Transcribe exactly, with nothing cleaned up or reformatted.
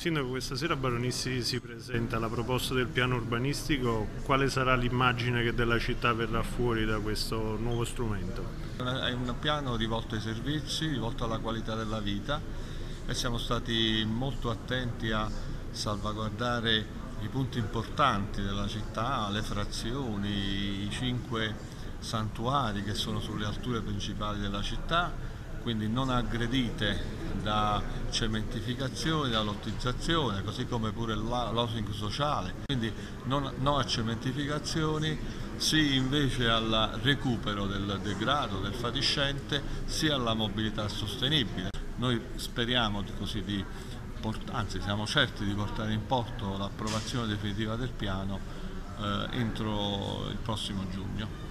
Sindaco, questa sera a Baronisti si presenta la proposta del piano urbanistico. Quale sarà l'immagine che della città verrà fuori da questo nuovo strumento? È un piano rivolto ai servizi, rivolto alla qualità della vita e siamo stati molto attenti a salvaguardare i punti importanti della città, le frazioni, i cinque santuari che sono sulle alture principali della città, quindi non aggredite da cementificazione, da lottizzazione, così come pure l'housing sociale, quindi non, no a cementificazioni, sì invece al recupero del degrado, del fatiscente, sia alla mobilità sostenibile. Noi speriamo di, così di, anzi siamo certi di portare in porto l'approvazione definitiva del piano eh, entro il prossimo giugno.